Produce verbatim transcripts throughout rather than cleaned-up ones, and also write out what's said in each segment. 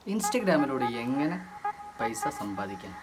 ഇൻസ്റ്റഗ്രാമിലൂടെ എങ്ങനെ പൈസ സമ്പാദിക്കാം?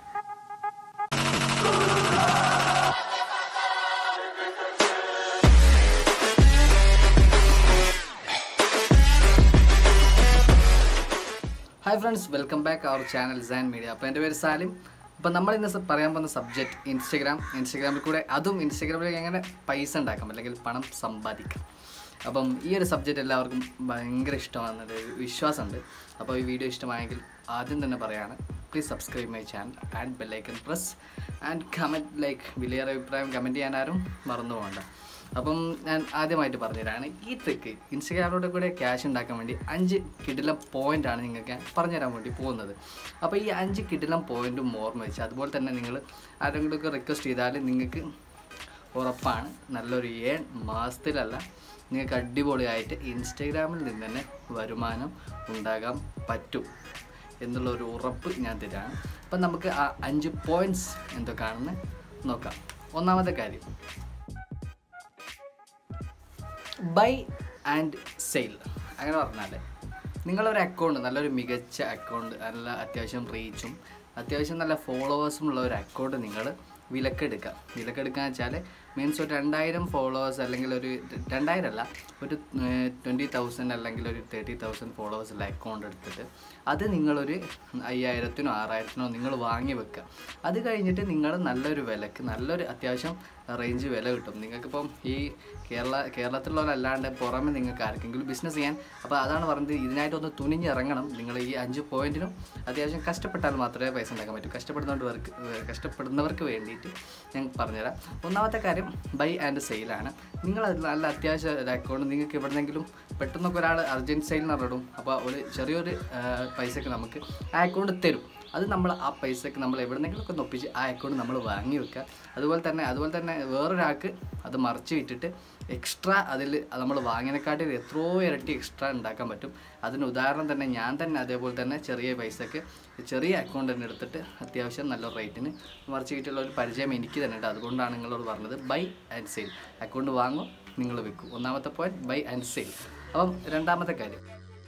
Hi friends, welcome back our channel San media. അപ്പോൾ എൻ്റെ പേര് സാലിം. അപ്പോൾ നമ്മൾ ഇന്ന് പറയാൻ പോകുന്ന സബ്ജക്റ്റ് ഇൻസ്റ്റഗ്രാം. ഇൻസ്റ്റഗ്രാമിൽ കൂടെ അതും ഇൻസ്റ്റഗ്രാമിൽ എങ്ങനെ പൈസ ഉണ്ടാക്കാം അല്ലെങ്കിൽ പണം സമ്പാദിക്കാം. അപ്പം ഈ ഒരു സബ്ജക്റ്റ് എല്ലാവർക്കും ഭയങ്കര ഇഷ്ടമാണെന്നൊരു വിശ്വാസമുണ്ട്. അപ്പോൾ ഈ വീഡിയോ ഇഷ്ടമായെങ്കിൽ ആദ്യം തന്നെ പറയാണ്, please subscribe my channel and bell icon press and comment. Like വലിയൊരു അഭിപ്രായം കമൻറ്റ് ചെയ്യാൻ ആരും മറന്നു പോകണ്ട. അപ്പം ഞാൻ ആദ്യമായിട്ട് പറഞ്ഞുതരാണ് ഈ ട്രിക്ക്. ഇൻസ്റ്റഗ്രാമിലൂടെ കൂടെ ക്യാഷ് ഉണ്ടാക്കാൻ വേണ്ടി അഞ്ച് കിടിലം പോയിൻ്റാണ് നിങ്ങൾക്ക് ഞാൻ പറഞ്ഞുതരാൻ വേണ്ടി പോകുന്നത്. അപ്പോൾ ഈ അഞ്ച് കിടിലം പോയിൻറ്റും ഓർമ്മ വെച്ച് അതുപോലെ തന്നെ നിങ്ങൾ ആരെങ്കിലുമൊക്കെ റിക്വസ്റ്റ് ചെയ്താൽ നിങ്ങൾക്ക് ഉറപ്പാണ് നല്ലൊരു ഏൺ മാസത്തിലല്ല നിങ്ങൾക്ക് അടിപൊളിയായിട്ട് ഇൻസ്റ്റഗ്രാമിൽ നിന്ന് തന്നെ വരുമാനം ഉണ്ടാകാൻ പറ്റും എന്നുള്ളൊരു ഉറപ്പ് ഞാൻ തരാണ്. അപ്പം നമുക്ക് ആ അഞ്ച് പോയിൻറ്റ്സ് എന്തൊക്കെയാണെന്ന് നോക്കാം. ഒന്നാമത്തെ കാര്യം, ബൈ ആൻഡ് സെയിൽ. അങ്ങനെ പറഞ്ഞാൽ നിങ്ങളൊരു അക്കൗണ്ട്, നല്ലൊരു മികച്ച അക്കൗണ്ട്, നല്ല അത്യാവശ്യം റീച്ചും അത്യാവശ്യം നല്ല ഫോളോവേഴ്സും ഉള്ള ഒരു അക്കൗണ്ട് നിങ്ങൾ വിലക്കെടുക്കുക. വിലക്കെടുക്കുക എന്ന് വെച്ചാൽ മീൻസ് ഒരു രണ്ടായിരം ഫോളോവേഴ്സ് അല്ലെങ്കിൽ ഒരു രണ്ടായിരം അല്ല ഒരു ട്വൻറ്റി തൗസൻഡ് അല്ലെങ്കിൽ ഒരു തേർട്ടി തൗസൻഡ് ഫോളോവേഴ്സുള്ള അക്കൗണ്ട് എടുത്തിട്ട് അത് നിങ്ങളൊരു അയ്യായിരത്തിനോ ആറായിരത്തിനോ നിങ്ങൾ വാങ്ങി വെക്കുക. അത് കഴിഞ്ഞിട്ട് നിങ്ങൾ നല്ലൊരു വിലക്ക്, നല്ലൊരു അത്യാവശ്യം റേഞ്ച് വില കിട്ടും. നിങ്ങൾക്കിപ്പം ഈ കേരള കേരളത്തിലുള്ളവരല്ലാണ്ട് പുറമെ നിങ്ങൾക്ക് ആർക്കെങ്കിലും ബിസിനസ് ചെയ്യാൻ, അപ്പോൾ അതാണ് പറഞ്ഞത്, ഇതിനായിട്ടൊന്ന് തുനിഞ്ഞിറങ്ങണം. നിങ്ങൾ ഈ അഞ്ച് പോയിൻറ്റിനും അത്യാവശ്യം കഷ്ടപ്പെട്ടാൽ മാത്രമേ പൈസ ഉണ്ടാക്കാൻ പറ്റൂ. കഷ്ടപ്പെടുന്നവർക്ക് കഷ്ടപ്പെടുന്നവർക്ക് വേണ്ടിയിട്ട് ഞാൻ പറഞ്ഞുതരാം. ഒന്നാമത്തെ കാര്യം ബൈ ആൻഡ് സെയിലാണ്. നിങ്ങൾ അതിൽ നല്ല അത്യാവശ്യം ഒരു അക്കൗണ്ട് നിങ്ങൾക്ക് എവിടെന്നെങ്കിലും പെട്ടെന്നൊക്കെ ഒരാൾ അർജൻറ്റ് സെയിൽ നടടും, അപ്പോൾ ഒരു ചെറിയൊരു പൈസക്ക് നമുക്ക് ആ അക്കൗണ്ട് തരും. അത് നമ്മൾ ആ പൈസക്ക് നമ്മൾ എവിടെന്നെങ്കിലുമൊക്കെ ഒപ്പിച്ച് ആ അക്കൗണ്ട് നമ്മൾ വാങ്ങി വെക്കുക. അതുപോലെ തന്നെ അതുപോലെ തന്നെ വേറൊരാൾക്ക് അത് മറിച്ച് വിറ്റിട്ട് എക്സ്ട്രാ അതിൽ നമ്മൾ വാങ്ങിയതിനെക്കാട്ടിൽ എത്രയോ ഇരട്ടി എക്സ്ട്രാ ഉണ്ടാക്കാൻ പറ്റും. അതിന് ഉദാഹരണം തന്നെ ഞാൻ തന്നെ അതേപോലെ തന്നെ ചെറിയ പൈസക്ക് ചെറിയ അക്കൗണ്ട് തന്നെ എടുത്തിട്ട് അത്യാവശ്യം നല്ല റേറ്റിന് മറിച്ച് വിറ്റുള്ള ഒരു പരിചയം എനിക്ക് തന്നെ ഉണ്ട്. അതുകൊണ്ടാണ് നിങ്ങളോട് പറഞ്ഞത് ബൈ ആൻഡ് സെയിൽ. അക്കൗണ്ട് വാങ്ങും, നിങ്ങൾ വെക്കും. ഒന്നാമത്തെ പോയിന്റ് ബൈ ആൻഡ് സെയിൽ. അപ്പം രണ്ടാമത്തെ കാര്യം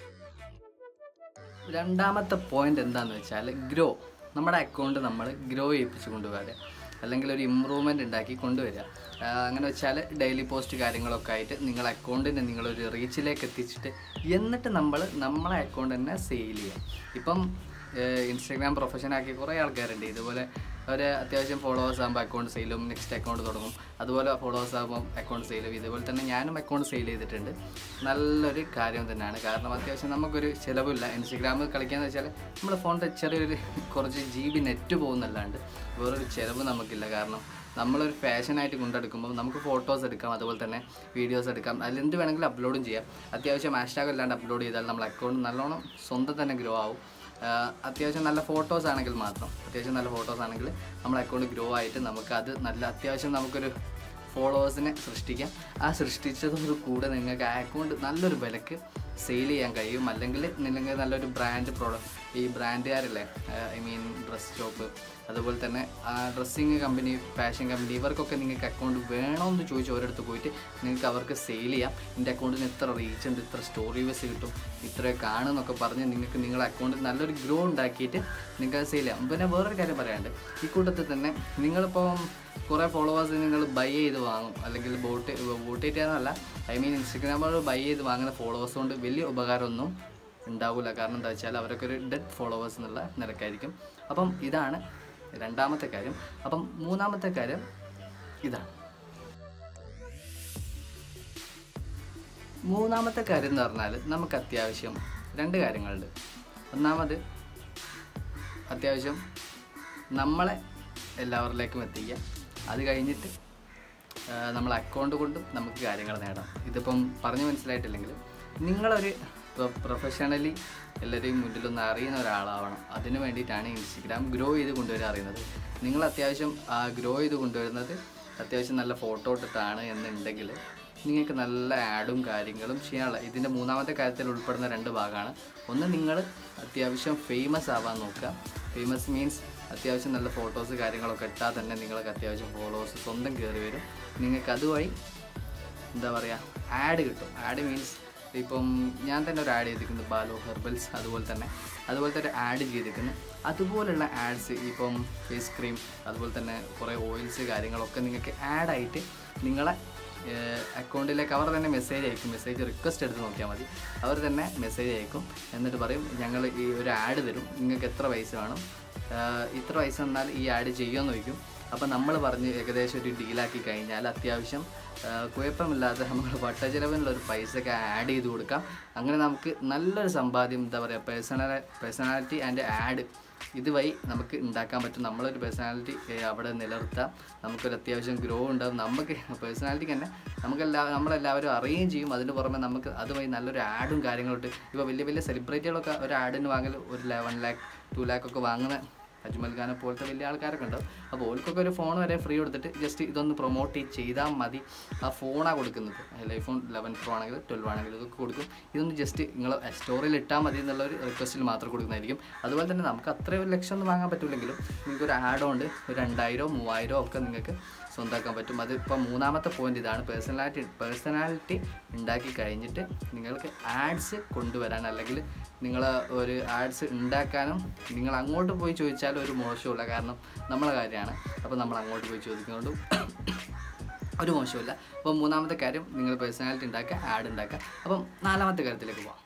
രണ്ടാമത്തെ പോയിന്റ് എന്താണെന്ന് വെച്ചാൽ ഗ്രോ. നമ്മുടെ അക്കൗണ്ട് നമ്മൾ ഗ്രോ ചെയ്യിപ്പിച്ച് കൊണ്ടുവരിക അല്ലെങ്കിൽ ഒരു ഇമ്പ്രൂവ്മെൻറ്റ് ഉണ്ടാക്കി കൊണ്ടുവരിക. അങ്ങനെ വെച്ചാൽ ഡെയിലി പോസ്റ്റ് കാര്യങ്ങളൊക്കെ ആയിട്ട് നിങ്ങൾ അക്കൗണ്ടിനെ നിങ്ങളൊരു റീച്ചിലേക്ക് എത്തിച്ചിട്ട് എന്നിട്ട് നമ്മൾ നമ്മളെ അക്കൗണ്ട് തന്നെ സെയിൽ ചെയ്യുക. ഇപ്പം ഇൻസ്റ്റാഗ്രാം പ്രൊഫഷനാക്കി കുറേ ആൾക്കാരുണ്ട്. ഇതുപോലെ ഒരു അത്യാവശ്യം ഫോളോവേഴ്സ് ആകുമ്പോൾ അക്കൗണ്ട് സെയിലും നെക്സ്റ്റ് അക്കൗണ്ട് തുടങ്ങും. അതുപോലെ ഫോളോവേഴ്സ് ആകുമ്പോൾ അക്കൗണ്ട് സെയിലും. ഇതുപോലെ തന്നെ ഞാനും അക്കൗണ്ട് സെയിൽ ചെയ്തിട്ടുണ്ട്. നല്ലൊരു കാര്യം തന്നെയാണ്. കാരണം അത്യാവശ്യം നമുക്കൊരു ചിലവില്ല. ഇൻസ്റ്റഗ്രാമിൽ കളിക്കാന്ന് വെച്ചാൽ നമ്മൾ ഫോണിൻ്റെ ചെറിയൊരു കുറച്ച് ജി ബി നെറ്റ് പോകുന്നല്ലാണ്ട് വേറൊരു ചിലവ് നമുക്കില്ല. കാരണം നമ്മളൊരു ഫാഷനായിട്ട് കൊണ്ടെടുക്കുമ്പോൾ നമുക്ക് ഫോട്ടോസ് എടുക്കാം, അതുപോലെ തന്നെ വീഡിയോസ് എടുക്കാം, അതിലെന്ത് വേണമെങ്കിലും അപ്ലോഡും ചെയ്യാം. അത്യാവശ്യം ഹാഷ്ടാഗ് അല്ലാണ്ട് അപ്ലോഡ് ചെയ്താൽ നമ്മൾ അക്കൗണ്ട് നല്ലോണം സ്വന്തം തന്നെ ഗ്രോ ആവും. അത്യാവശ്യം നല്ല ഫോട്ടോസ് ആണെങ്കിൽ മാത്രം അത്യാവശ്യം നല്ല ഫോട്ടോസ് ആണെങ്കിൽ നമ്മുടെ അക്കൗണ്ട് ഗ്രോ ആയിട്ട് നമുക്ക് അത് നല്ല അത്യാവശ്യം നമുക്കൊരു ഫോളോവേഴ്സിനെ സൃഷ്ടിക്കാം. ആ സൃഷ്ടിച്ചതോട് കൂടെ നിങ്ങൾക്ക് ആ അക്കൗണ്ട് നല്ലൊരു വിലക്ക് സെയിൽ ചെയ്യാൻ കഴിയും. അല്ലെങ്കിൽ നിങ്ങൾക്ക് നല്ലൊരു ബ്രാൻഡ് പ്രോഡക്റ്റ്, ഈ ബ്രാൻഡുകാരല്ലേ, ഐ മീൻ ഡ്രസ് ഷോപ്പ്, അതുപോലെ തന്നെ ഡ്രസ്സിങ് കമ്പനി, ഫാഷൻ കമ്പനി, ഇവർക്കൊക്കെ നിങ്ങൾക്ക് അക്കൗണ്ട് വേണമെന്ന് ചോദിച്ച് ഓരോരുത്തർ പോയിട്ട് നിങ്ങൾക്ക് അവർക്ക് സെയിൽ ചെയ്യാം. എൻ്റെ അക്കൗണ്ടിന് ഇത്ര റീച്ച് ഉണ്ട്, ഇത്ര സ്റ്റോറി വ്യൂസ് കിട്ടും, ഇത്ര കാണുമെന്നൊക്കെ പറഞ്ഞ് നിങ്ങൾക്ക് നിങ്ങളുടെ അക്കൗണ്ടിൽ നല്ലൊരു ഗ്രോ ഉണ്ടാക്കിയിട്ട് നിങ്ങൾക്ക് അത് സെയിൽ ചെയ്യാം. പിന്നെ വേറൊരു കാര്യം പറയാനുണ്ട്. ഈ കൂട്ടത്തിൽ തന്നെ നിങ്ങളിപ്പം കുറേ ഫോളോവേഴ്സ് നിങ്ങൾ ബൈ ചെയ്ത് വാങ്ങും, അല്ലെങ്കിൽ ബോട്ട് ബോട്ട് ചെയ്താന്നല്ല, ഐ മീൻ ഇൻസ്റ്റഗ്രാമിൽ ബൈ ചെയ്ത് വാങ്ങുന്ന ഫോളോവേഴ്സ് കൊണ്ട് വലിയ ഉപകാരമൊന്നും ഉണ്ടാവില്ല. കാരണം എന്താ വെച്ചാൽ അവരൊക്കെ ഒരു ഡെഡ് ഫോളോവേഴ്സ് എന്നുള്ള നിരക്കായിരിക്കും. അപ്പം ഇതാണ് രണ്ടാമത്തെ കാര്യം. അപ്പം മൂന്നാമത്തെ കാര്യം ഇതാണ്. മൂന്നാമത്തെ കാര്യം എന്ന് പറഞ്ഞാൽ നമുക്ക് അത്യാവശ്യം രണ്ട് കാര്യങ്ങളുണ്ട്. ഒന്നാമത് അത്യാവശ്യം നമ്മളെ എല്ലാവരിലേക്കും എത്തിക്കുക. അത് കഴിഞ്ഞിട്ട് നമ്മൾ അക്കൗണ്ട് കൊണ്ടും നമുക്ക് കാര്യങ്ങൾ നേടാം. ഇതിപ്പം പറഞ്ഞു മനസ്സിലായിട്ടില്ലെങ്കിൽ നിങ്ങളൊരു പ്രൊഫഷണലി എല്ലാവരെയും മുന്നിലൊന്ന് അറിയുന്ന ഒരാളാവണം. അതിന് വേണ്ടിയിട്ടാണ് ഇൻസ്റ്റഗ്രാം ഗ്രോ ചെയ്ത് കൊണ്ടുവരാൻ അറിയുന്നത്. നിങ്ങൾ അത്യാവശ്യം ഗ്രോ ചെയ്ത് കൊണ്ടുവരുന്നത് അത്യാവശ്യം നല്ല ഫോട്ടോ ഇട്ടിട്ടാണ് എന്നുണ്ടെങ്കിൽ നിങ്ങൾക്ക് നല്ല ആഡും കാര്യങ്ങളും ചെയ്യാനുള്ള ഇതിൻ്റെ മൂന്നാമത്തെ കാര്യത്തിൽ ഉൾപ്പെടുന്ന രണ്ട് ഭാഗമാണ്. ഒന്ന്, നിങ്ങൾ അത്യാവശ്യം ഫേമസ് ആവാൻ നോക്കുക. ഫേമസ് മീൻസ് അത്യാവശ്യം നല്ല ഫോട്ടോസ് കാര്യങ്ങളൊക്കെ ഇട്ടാൽ തന്നെ നിങ്ങൾക്ക് അത്യാവശ്യം ഫോളോവേഴ്സ് സ്വന്തം കയറി വരും. നിങ്ങൾക്ക് അതുവഴി എന്താ പറയുക, ആഡ് കിട്ടും. ആഡ് മീൻസ് ഇപ്പം ഞാൻ തന്നെ ഒരു ആഡ് ചെയ്തിരിക്കുന്നു ബാലോ ഹെർബൽസ്, അതുപോലെ തന്നെ അതുപോലെ തന്നെ ആഡ് ചെയ്തിരിക്കുന്നു. അതുപോലുള്ള ആഡ്സ് ഇപ്പം ഫേസ് ക്രീം, അതുപോലെ തന്നെ കുറേ ഓയിൽസ് കാര്യങ്ങളൊക്കെ നിങ്ങൾക്ക് ആഡായിട്ട് നിങ്ങളെ അക്കൗണ്ടിലേക്ക് അവർ തന്നെ മെസ്സേജ് അയക്കും. മെസ്സേജ് റിക്വസ്റ്റ് എടുത്ത് നോക്കിയാൽ മതി. അവർ തന്നെ മെസ്സേജ് അയക്കും. എന്നിട്ട് പറയും ഞങ്ങൾ ഈ ഒരു ആഡ് തരും, നിങ്ങൾക്ക് എത്ര പൈസ വേണം, ഇത്ര പൈസ എന്നാൽ ഈ ആഡ് ചെയ്യുമെന്ന് ചോദിക്കും. അപ്പോൾ നമ്മൾ പറഞ്ഞ് ഏകദേശം ഒരു ഡീലാക്കി കഴിഞ്ഞാൽ അത്യാവശ്യം കുഴപ്പമില്ലാതെ നമ്മൾ വട്ടച്ചിലവിനുള്ളൊരു പൈസയൊക്കെ ആഡ് ചെയ്ത് കൊടുക്കാം. അങ്ങനെ നമുക്ക് നല്ലൊരു സമ്പാദ്യം, എന്താ പറയുക, പേഴ്സണൽ പേഴ്സണാലിറ്റി ആൻഡ് ആഡ് ഇതുവഴി നമുക്ക് ഉണ്ടാക്കാൻ പറ്റും. നമ്മളൊരു പേഴ്സണാലിറ്റി അവിടെ നിലനിർത്താം, നമുക്കൊരു അത്യാവശ്യം ഗ്രോ ഉണ്ടാകും. നമുക്ക് പേഴ്സണാലിറ്റിക്ക് തന്നെ നമുക്കെല്ലാ നമ്മളെല്ലാവരും അറിയുകയും ചെയ്യും. അതിന് പുറമെ നമുക്ക് അതുവഴി നല്ലൊരു ആഡും കാര്യങ്ങളോട്ട് ഇപ്പോൾ വലിയ വലിയ സെലിബ്രിറ്റികളൊക്കെ ഒരു ആഡിന് വാങ്ങൽ ഒരു വൺ ലാക്ക് ടു ലാക്ക് ഒക്കെ വാങ്ങുന്ന അജ്മൽ ഖാനെ പോലത്തെ വലിയ ആൾക്കാരൊക്കെ ഉണ്ടാവും. അപ്പോൾ ഓൾക്കൊക്കെ ഒരു ഫോൺ വരെ ഫ്രീ കൊടുത്തിട്ട് ജസ്റ്റ് ഇതൊന്ന് പ്രൊമോട്ട് ചെയ്താൽ മതി. ആ ഫോണാണ് കൊടുക്കുന്നത്, ഐഫോൺ ലെവൻ പ്രോ ആണെങ്കിൽ ട്വൽവ് ആണെങ്കിൽ ഇതൊക്കെ കൊടുക്കും. ഇതൊന്ന് ജസ്റ്റ് നിങ്ങൾ സ്റ്റോറിൽ ഇട്ടാൽ മതി എന്നുള്ളൊരു റിക്വസ്റ്റിൽ മാത്രം കൊടുക്കുന്നതായിരിക്കും. അതുപോലെ തന്നെ നമുക്ക് അത്രയും ഒരു ലക്ഷം ഒന്നും വാങ്ങാൻ പറ്റില്ലെങ്കിലും നിങ്ങൾക്ക് ഒരു ആഡ് ഉണ്ട് ഒരു രണ്ടായിരോ മൂവായിരോ ഒക്കെ നിങ്ങൾക്ക് സ്വന്തമാക്കാൻ പറ്റും. അതിപ്പോൾ മൂന്നാമത്തെ പോയിന്റ് ഇതാണ്, പേഴ്സണാലിറ്റി പേഴ്സണാലിറ്റി ഉണ്ടാക്കി കഴിഞ്ഞിട്ട് നിങ്ങൾക്ക് ആഡ്സ് കൊണ്ടുവരാൻ, അല്ലെങ്കിൽ നിങ്ങൾ ഒരു ആഡ്സ് ഉണ്ടാക്കാനും നിങ്ങൾ അങ്ങോട്ട് പോയി ചോദിച്ചാലും ഒരു മോശമില്ല, കാരണം നമ്മളെ കാര്യമാണ്. അപ്പോൾ നമ്മൾ അങ്ങോട്ട് പോയി ചോദിക്കുന്നതുകൊണ്ടും ഒരു മോശമില്ല. അപ്പോൾ മൂന്നാമത്തെ കാര്യം നിങ്ങൾ പേഴ്സണാലിറ്റി ഉണ്ടാക്കുക, ആഡ് ഉണ്ടാക്കുക. അപ്പം നാലാമത്തെ കാര്യത്തിലേക്ക് പോകാം.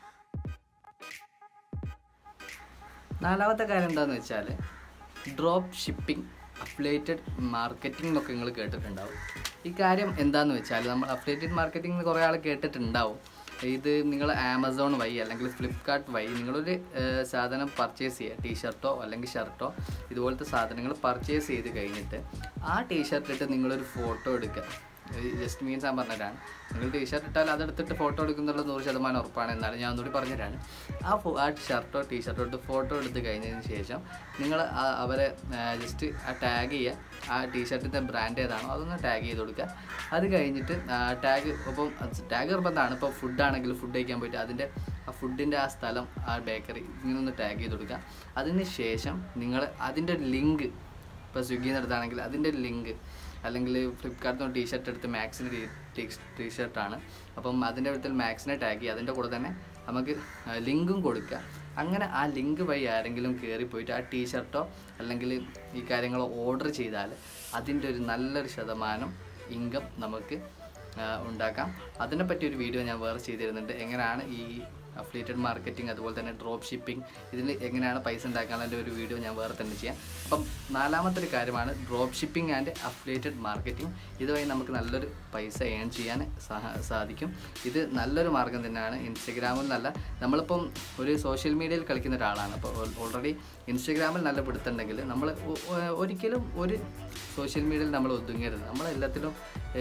നാലാമത്തെ കാര്യം എന്താണെന്ന് വെച്ചാൽ ഡ്രോപ്പ് ഷിപ്പിംഗ്, അഫിലിയേറ്റഡ് മാർക്കറ്റിംഗ് എന്നൊക്കെ നിങ്ങൾ കേട്ടിട്ടുണ്ടാവും. ഈ കാര്യം എന്താണെന്ന് വെച്ചാൽ നമ്മൾ അഫിലിയേറ്റഡ് മാർക്കറ്റിംഗ് എന്ന് കുറേ ആൾ കേട്ടിട്ടുണ്ടാവും. ഇത് നിങ്ങൾ ആമസോൺ വഴി അല്ലെങ്കിൽ ഫ്ലിപ്കാർട്ട് വഴി നിങ്ങളൊരു സാധനം പർച്ചേസ് ചെയ്യുക, ടീഷർട്ടോ അല്ലെങ്കിൽ ഷർട്ടോ ഇതുപോലത്തെ സാധനങ്ങൾ പർച്ചേസ് ചെയ്ത് കഴിഞ്ഞിട്ട് ആ ടീഷർട്ട് ഇട്ട് നിങ്ങളൊരു ഫോട്ടോ എടുക്കുക. ജസ്റ്റ് മീൻസ് ഞാൻ പറഞ്ഞുതരാണ്. നിങ്ങൾ ടീഷർട്ട് ഇട്ടാൽ അതെടുത്തിട്ട് ഫോട്ടോ എടുക്കുന്നുള്ള നൂറ് ശതമാനം ഉറപ്പാണ്. എന്നാലും ഞാൻ ഒന്നുകൂടി പറഞ്ഞുതരാണ്. ആ ഫോ ആ ഷർട്ടോ ടീഷർട്ടോ ഇട്ട് ഫോട്ടോ എടുത്ത് കഴിഞ്ഞതിന് ശേഷം നിങ്ങൾ അവരെ ജസ്റ്റ് ആ ടാഗ് ചെയ്യുക. ആ ടീഷർട്ടിൻ്റെ ബ്രാൻഡ് ഏതാണോ അതൊന്ന് ടാഗ് ചെയ്ത് കൊടുക്കുക. അത് കഴിഞ്ഞിട്ട് ടാഗ് ഇപ്പം ടാഗ് നിർബന്ധമാണ്. ഇപ്പോൾ ഫുഡാണെങ്കിൽ ഫുഡ് കഴിക്കാൻ പോയിട്ട് അതിൻ്റെ ആ ഫുഡിൻ്റെ ആ സ്ഥലം, ആ ബേക്കറി ഇങ്ങനെ ഒന്ന് ടാഗ് ചെയ്ത് കൊടുക്കുക. അതിന് ശേഷം നിങ്ങൾ അതിൻ്റെ ലിങ്ക്, ഇപ്പോൾ സ്വിഗ്ഗിന്ന് എടുത്താണെങ്കിൽ അതിൻ്റെ ലിങ്ക്, അല്ലെങ്കിൽ ഫ്ലിപ്കാർട്ടിൽ നിന്ന് ടീഷർട്ട് എടുത്ത് മാക്സിൻ്റെ ടീഷർട്ടാണ്, അപ്പം അതിൻ്റെ അടുത്തിൽ മാക്സിനെ ടാഗ് ചെയ്യുക. അതിൻ്റെ കൂടെ തന്നെ നമുക്ക് ലിങ്കും കൊടുക്കുക. അങ്ങനെ ആ ലിങ്ക് വഴി ആരെങ്കിലും കയറിപ്പോയിട്ട് ആ ടീഷർട്ടോ അല്ലെങ്കിൽ ഈ കാര്യങ്ങളോ ഓർഡർ ചെയ്താൽ അതിൻ്റെ ഒരു നല്ലൊരു ശതമാനം ഇൻകം നമുക്ക് ഉണ്ടാക്കാം. അതിനെപ്പറ്റി ഒരു വീഡിയോ ഞാൻ വേറെ ചെയ്തിരുന്നുണ്ട്. എങ്ങനെയാണ് ഈ അഫിലിയേറ്റഡ് മാർക്കറ്റിംഗ് അതുപോലെ തന്നെ ഡ്രോപ്പ് ഷിപ്പിംഗ് ഇതിൽ എങ്ങനെയാണ് പൈസ ഉണ്ടാക്കാനുള്ള ഒരു വീഡിയോ ഞാൻ വേറെ തന്നെ ചെയ്യാം. അപ്പം നാലാമത്തെ ഒരു കാര്യമാണ് drop shipping and affiliated marketing. ഇതുവഴി നമുക്ക് നല്ലൊരു പൈസ ഏൺ ചെയ്യാൻ സാധിക്കും. ഇത് നല്ലൊരു മാർഗം തന്നെയാണ്. ഇൻസ്റ്റഗ്രാമിൽ നല്ല നമ്മളിപ്പം ഒരു സോഷ്യൽ മീഡിയയിൽ കളിക്കുന്ന ഒരാളാണ്. അപ്പോൾ ഓൾറെഡി ഇൻസ്റ്റഗ്രാമിൽ നല്ല പിടുത്തുണ്ടെങ്കിൽ നമ്മൾ ഒരിക്കലും ഒരു സോഷ്യൽ മീഡിയയിൽ നമ്മൾ ഒതുങ്ങരുത്. നമ്മളെല്ലാത്തിലും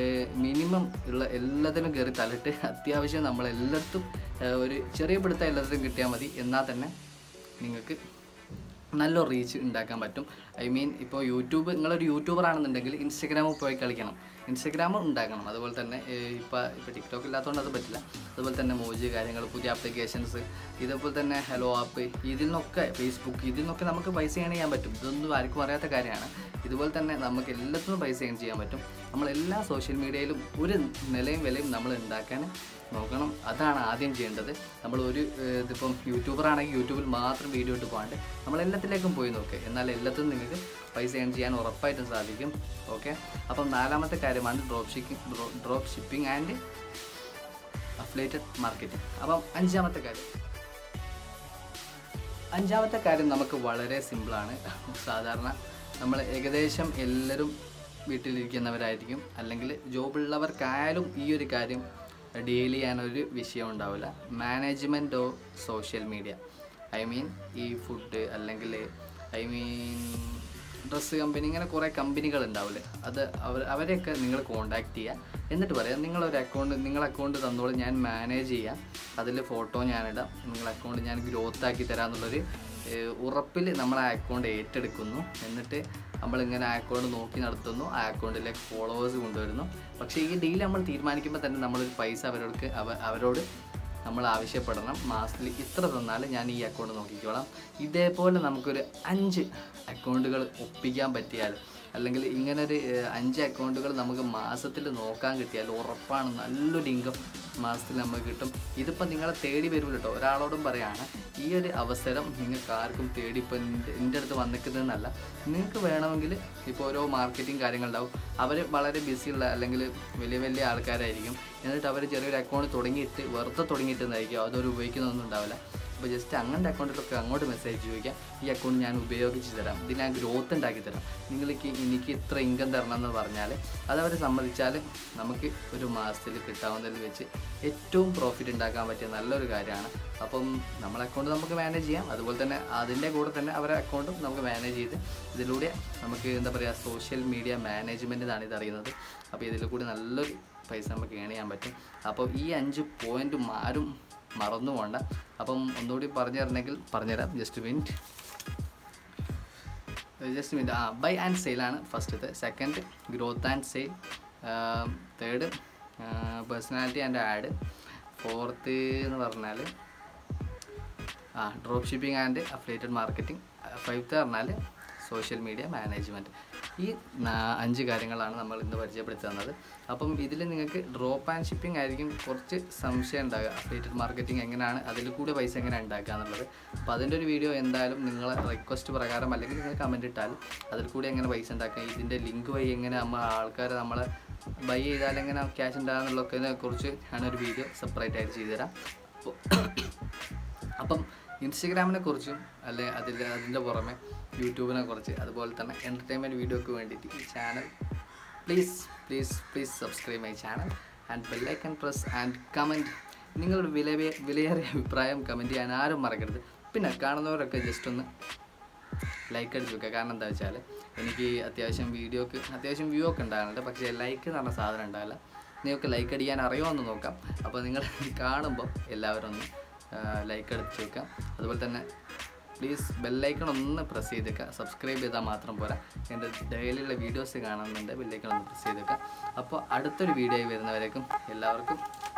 മിനിമം ഉള്ള എല്ലാത്തിനും കയറി തലയിട്ട് അത്യാവശ്യം നമ്മളെല്ലായിടത്തും ഒരു ചെറിയ പിടുത്തം എല്ലാത്തിനും കിട്ടിയാൽ മതി. എന്നാൽ തന്നെ നിങ്ങൾക്ക് നല്ല റീച്ച് ഉണ്ടാക്കാൻ പറ്റും. ഐ മീൻ ഇപ്പോൾ യൂട്യൂബ്, നിങ്ങളൊരു യൂട്യൂബർ ആണെന്നുണ്ടെങ്കിൽ ഇൻസ്റ്റഗ്രാമിൽ പോയി കളിക്കണം, ഇൻസ്റ്റഗ്രാം ഉണ്ടാക്കണം. അതുപോലെ തന്നെ ഇപ്പോൾ ഇപ്പോൾ ടിക്ടോക്ക് ഇല്ലാത്തതുകൊണ്ട് അത് പറ്റില്ല. അതുപോലെ തന്നെ മോജി കാര്യങ്ങൾ, പുതിയ ആപ്ലിക്കേഷൻസ്, ഇതേപോലെ തന്നെ ഹലോ ആപ്പ്, ഇതിൽ നിന്നൊക്കെ ഫേസ്ബുക്ക്, ഇതിൽ നിന്നൊക്കെ നമുക്ക് പൈസ ഏൺ ചെയ്യാൻ പറ്റും. ഇതൊന്നും ആർക്കും അറിയാത്ത കാര്യമാണ്. ഇതുപോലെ തന്നെ നമുക്ക് എല്ലാത്തിനും പൈസ ഏൺ ചെയ്യാൻ പറ്റും. നമ്മളെല്ലാ സോഷ്യൽ മീഡിയയിലും ഒരു നിലയും വിലയും നമ്മൾ ഉണ്ടാക്കാൻ നോക്കണം. അതാണ് ആദ്യം ചെയ്യേണ്ടത്. നമ്മൾ ഒരു ഇതിപ്പം യൂട്യൂബർ ആണെങ്കിൽ യൂട്യൂബിൽ മാത്രം വീഡിയോ ഇട്ട് പോകാണ്ട് നമ്മളെല്ലാത്തിലേക്കും പോയി നോക്കുക. എന്നാൽ എല്ലാത്തിനും നിങ്ങൾക്ക് പൈസ ഏൺ ചെയ്യാൻ ഉറപ്പായിട്ടും സാധിക്കും. ഓക്കെ, അപ്പം നാലാമത്തെ കാര്യമാണ് drop shipping drop shipping and affiliated marketing. അപ്പം അഞ്ചാമത്തെ കാര്യം അഞ്ചാമത്തെ കാര്യം നമുക്ക് വളരെ സിമ്പിളാണ്. സാധാരണ നമ്മൾ ഏകദേശം എല്ലാവരും വീട്ടിലിരിക്കുന്നവരായിരിക്കും, അല്ലെങ്കിൽ ജോബുള്ളവർക്കായാലും ഈ ഒരു കാര്യം ഡീൽ ചെയ്യാനൊരു വിഷയം ഉണ്ടാവില്ല. Management of social media, I mean ഈ ഫുഡ്, അല്ലെങ്കിൽ ഐ മീൻ ഡ്രസ്സ് കമ്പനി, ഇങ്ങനെ കുറേ കമ്പനികൾ ഉണ്ടാവില്ലേ, അത് അവർ അവരെയൊക്കെ നിങ്ങൾ കോൺടാക്റ്റ് ചെയ്യുക. എന്നിട്ട് പറയാം നിങ്ങളൊരു അക്കൗണ്ട് നിങ്ങൾ അക്കൗണ്ട് തന്നോളൂ, ഞാൻ മാനേജ് ചെയ്യാം, അതിൽ ഫോട്ടോ ഞാനിടാം, നിങ്ങൾ അക്കൗണ്ട് ഞാൻ ഗ്രോത്ത് ആക്കി തരാമെന്നുള്ളൊരു ഉറപ്പിൽ നമ്മൾ ആ അക്കൗണ്ട് ഏറ്റെടുക്കുന്നു. എന്നിട്ട് നമ്മളിങ്ങനെ ആ അക്കൗണ്ട് നോക്കി നടത്തുന്നു, ആ അക്കൗണ്ടിലേക്ക് ഫോളോവേഴ്സ് കൊണ്ടുവരുന്നു. പക്ഷേ ഈ ഡീൽ നമ്മൾ തീരുമാനിക്കുമ്പോൾ തന്നെ നമ്മളൊരു പൈസ അവരോട് അവരോട് നമ്മൾ ആവശ്യപ്പെടണം. മാസത്തിൽ ഇത്ര തന്നാൽ ഞാൻ ഈ അക്കൗണ്ട് നോക്കിക്കോളാം. ഇതേപോലെ നമുക്കൊരു അഞ്ച് അക്കൗണ്ടുകൾ ഒപ്പിക്കാൻ പറ്റിയാൽ അല്ലെങ്കിൽ ഇങ്ങനൊരു അഞ്ച് അക്കൗണ്ടുകൾ നമുക്ക് മാസത്തിൽ നോക്കാൻ കിട്ടിയാൽ ഉറപ്പാണ് നല്ലൊരു ഇൻകം മാസത്തിൽ നമുക്ക് കിട്ടും. ഇതിപ്പോൾ നിങ്ങളെ തേടി വരില്ല കേട്ടോ. ഒരാളോടും പറയുകയാണ് ഈ ഒരു അവസരം നിങ്ങൾക്ക് ആർക്കും തേടി ഇപ്പോൾ എൻ്റെ അടുത്ത് വന്നിക്കുന്നതെന്നല്ല. നിങ്ങൾക്ക് വേണമെങ്കിൽ ഇപ്പോൾ ഓരോ മാർക്കറ്റിംഗ് കാര്യങ്ങളുണ്ടാവും. അവർ വളരെ ബിസിയുള്ള അല്ലെങ്കിൽ വലിയ വലിയ ആൾക്കാരായിരിക്കും. എന്നിട്ട് അവർ ചെറിയൊരു അക്കൗണ്ട് തുടങ്ങിയിട്ട് വെറുതെ തുടങ്ങിയിട്ടെന്നായിരിക്കും, അതൊരു ഉപയോഗിക്കുന്നൊന്നും ഉണ്ടാവില്ല. അപ്പോൾ ജസ്റ്റ് അങ്ങനത്തെ അക്കൗണ്ടിലൊക്കെ അങ്ങോട്ട് മെസ്സേജ് ചോദിക്കാം, ഈ അക്കൗണ്ട് ഞാൻ ഉപയോഗിച്ച് തരാം, ഇത് ഞാൻ ഗ്രോത്ത് ഉണ്ടാക്കി തരാം, നിങ്ങൾക്ക് എനിക്ക് ഇത്ര ഇൻകം തരണം എന്ന് പറഞ്ഞാൽ അതവർ സമ്മതിച്ചാൽ നമുക്ക് ഒരു മാസത്തിൽ കിട്ടാവുന്നതിൽ വെച്ച് ഏറ്റവും പ്രോഫിറ്റ് ഉണ്ടാക്കാൻ പറ്റിയ നല്ലൊരു കാര്യമാണ്. അപ്പം നമ്മളെ അക്കൗണ്ട് നമുക്ക് മാനേജ് ചെയ്യാം. അതുപോലെ തന്നെ അതിൻ്റെ കൂടെ തന്നെ അവരുടെ അക്കൗണ്ടും നമുക്ക് മാനേജ് ചെയ്ത് ഇതിലൂടെ നമുക്ക് എന്താ പറയുക സോഷ്യൽ മീഡിയ മാനേജ്മെൻറ്റിനാണ് ഇതറിയുന്നത്. അപ്പോൾ ഇതിൽ കൂടി നല്ലൊരു പൈസ നമുക്ക് ഏൺ ചെയ്യാൻ പറ്റും. അപ്പോൾ ഈ അഞ്ച് പോയിൻറ്റും ആരും മറന്നു പോകണ്ട. അപ്പം ഒന്നുകൂടി പറഞ്ഞു തരണമെങ്കിൽ പറഞ്ഞുതരാം. ജസ്റ്റ് മിനിറ്റ് ജസ്റ്റ് മിനിറ്റ് ആ ബൈ ആൻഡ് സെയിലാണ് ഫസ്റ്റത്തെ. Second growth and sale. Third personality and ad. Fourth എന്ന് പറഞ്ഞാൽ ആ drop shipping and affiliated marketing. Fifth പറഞ്ഞാൽ സോഷ്യൽ മീഡിയ മാനേജ്മെൻറ്റ്. ഈ അഞ്ച് കാര്യങ്ങളാണ് നമ്മൾ ഇന്ന് പരിചയപ്പെടുത്തി തന്നത്. അപ്പം ഇതിൽ നിങ്ങൾക്ക് ഡ്രോപ്പ് ആൻഡ് ഷിപ്പിംഗ് ആയിരിക്കും കുറച്ച് സംശയം ഉണ്ടാകുക. അഫിലിയേറ്റഡ് മാർക്കറ്റിംഗ് എങ്ങനെയാണ്, അതിൽ കൂടെ പൈസ എങ്ങനെ ഉണ്ടാക്കുക എന്നുള്ളത്. അപ്പോൾ അതിൻ്റെ ഒരു വീഡിയോ എന്തായാലും നിങ്ങളെ റിക്വസ്റ്റ് പ്രകാരം അല്ലെങ്കിൽ നിങ്ങൾ കമൻറ്റ് ഇട്ടാൽ അതിൽ കൂടി എങ്ങനെ പൈസ ഉണ്ടാക്കുക, ഇതിൻ്റെ ലിങ്ക് വഴി എങ്ങനെ നമ്മൾ ആൾക്കാർ നമ്മളെ ബൈ ചെയ്താൽ എങ്ങനെ ക്യാഷ് ഉണ്ടാകുന്നുള്ളതിനെ കുറിച്ച് ഞാനൊരു വീഡിയോ സെപ്പറേറ്റ് ആയിട്ട് ചെയ്തുതരാം. അപ്പോൾ അപ്പം ഇൻസ്റ്റഗ്രാമിനെ കുറിച്ചും അല്ലെ അതിൽ അതിൻ്റെ പുറമെ യൂട്യൂബിനെ കുറിച്ച് അതുപോലെ തന്നെ എൻ്റർടൈൻമെൻറ്റ് വീഡിയോക്ക് വേണ്ടിയിട്ട് ഈ channel please please please subscribe my channel and bell icon press and comment. നിങ്ങളുടെ വിലവേ വിലയേറിയ അഭിപ്രായം കമൻറ്റ് ചെയ്യാൻ ആരും മറക്കരുത്. പിന്നെ കാണുന്നവരൊക്കെ ജസ്റ്റ് ഒന്ന് ലൈക്ക് അടിച്ച് വെക്കുക. കാരണം എന്താ വെച്ചാൽ എനിക്ക് അത്യാവശ്യം വീഡിയോക്ക് അത്യാവശ്യം വ്യൂ ഒക്കെ ഉണ്ടാകുന്നുണ്ട്, പക്ഷേ ലൈക്ക് എന്ന് പറഞ്ഞ സാധനം ഉണ്ടാവില്ല. നിങ്ങൾക്ക് ലൈക്ക് അടിക്കാൻ അറിയുമെന്ന് നോക്കാം. അപ്പോൾ നിങ്ങൾ കാണുമ്പോൾ എല്ലാവരും ഒന്ന് ലൈക്ക് അടിച്ച് വെക്കാം. അതുപോലെ തന്നെ പ്ലീസ് ബെല്ലൈക്കൺ ഒന്ന് പ്രസ് ചെയ്തേക്കുക. സബ്സ്ക്രൈബ് ചെയ്താൽ മാത്രം പോരാ, എൻ്റെ ഡെയിലിയുള്ള വീഡിയോസ് കാണുന്നുണ്ട്, ബെല്ലൈക്കൺ ഒന്ന് പ്രസ് ചെയ്തേക്കുക. അപ്പോൾ അടുത്തൊരു വീഡിയോ വരുന്നവരേക്കും എല്ലാവർക്കും